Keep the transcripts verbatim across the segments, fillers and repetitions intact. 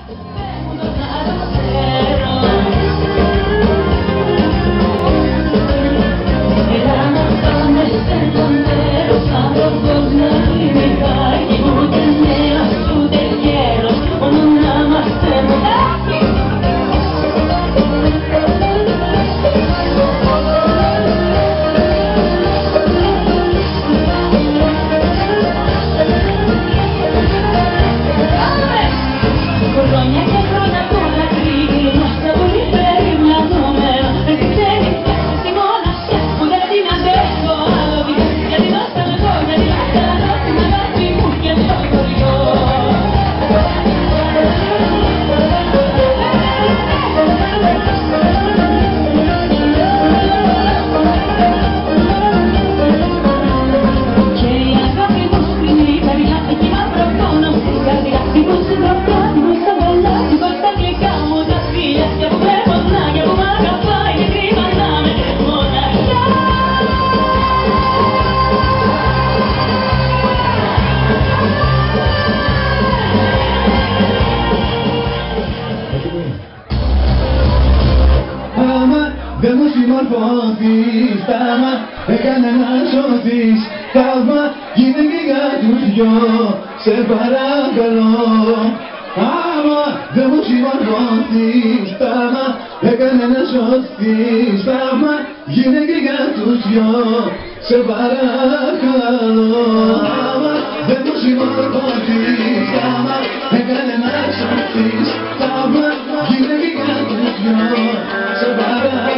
Δεν μου συμμορφώθεις, τάμα, έκανε να σωθείς. Θαύμα, γίνε και για τους δυο, σε παρακαλώ. Άμα δεν μου συμμορφώθεις, τάμα, έκανε να σωθείς. Θαύμα, γίνε και για τους δυο, σε παρακαλώ. Άμα δεν μου συμμορφώθεις, τάμα, έκανε να σωθείς. Θαύμα, γίνε και για τους δυο, σε παρακαλώ.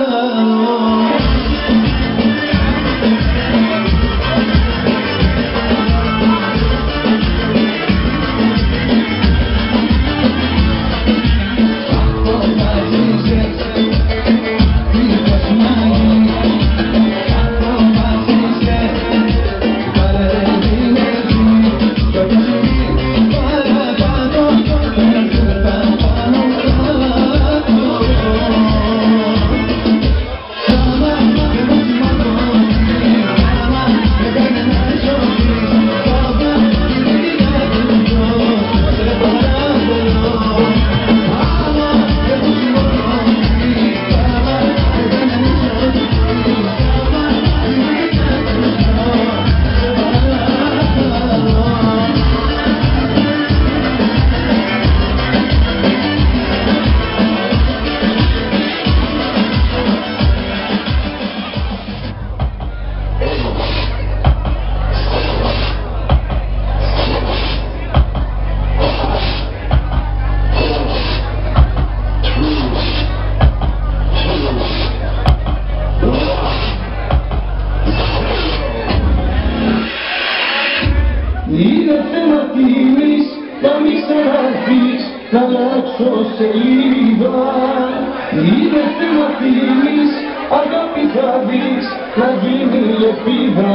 Είναι θέμα τιμής να μην ξαναρθείς, να αλλάξω σελίδα. Είναι θέμα τιμής, αγάπη θα δεις, να γίνει λεπίδα.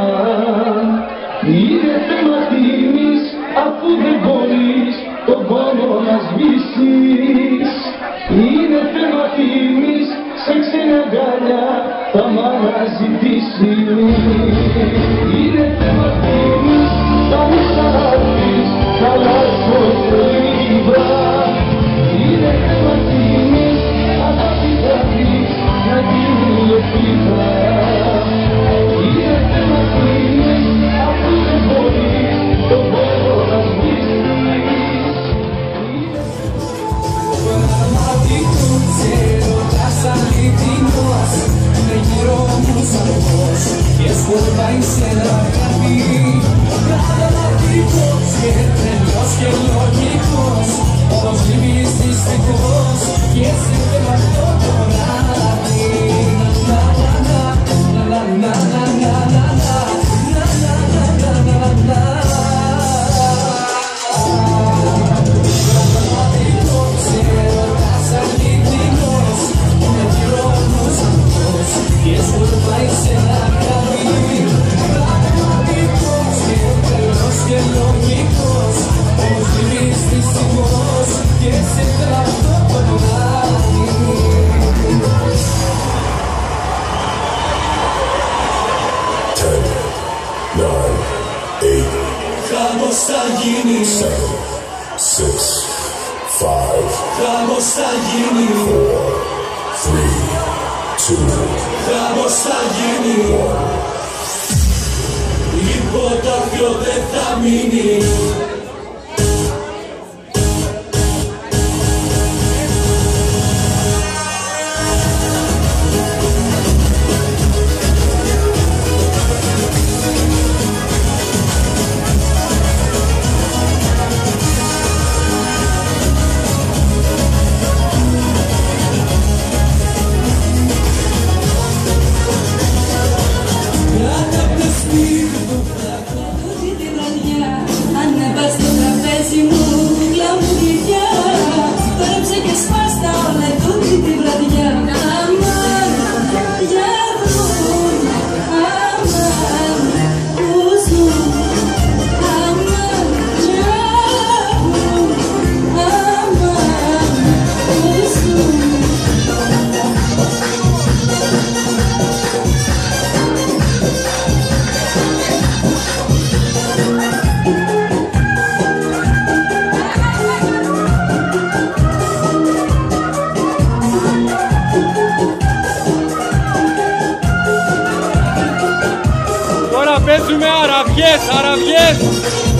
Είναι θέμα τιμής, αφού δεν μπορείς τον πόνο να σβήσεις. Είναι θέμα τιμής, σε ξένα αγκαλιά θα μ' αναζητήσεις. Είναι θέμα τιμής, να μην ξαναρθείς, να αλλάξω σελίδα. Είναι θέμα τιμής, αγάπη θα δεις, να γίνει λεπίδα. Είναι θέμα τιμής, αφού δεν μπορείς τον πόνο να σβήσεις. Είναι γύρω μου σαν φως και σκορπάει σε ένα καρδί. Πραγματικός και τρελός και λογικός, όμως λείπεις δυστυχώς και σε θέλω αυτό το βράδυ. Να να να να να να να να να να να να. Πραγματικός και ρωτάς αληθινός, είναι γύρω μου σαν φως και σκορπάει σε ένα καρδί. Πραγματικός και τρελός και λογικός, όμως λείπεις δυστυχώς και σε θέλω αυτό το βράδυ. Ten, nine, eight, Χαμός θα γίνει. seven, six, five. Five, Χαμός θα γίνει, four, three, two, χαμός θα γίνει, υποτάφιο δεν θα μείνει. Ανέβα στο τραπέζι μου, γλαμουριδιά. Πέρεψε και σπάστα όλα τούτη τη βραδιά. Αμάν, για δουν, αμάν, που ζουν. Αμάν, για δουν, αμάν, που ζουν. Τώρα παίζουμε αραβιές, αραβιές!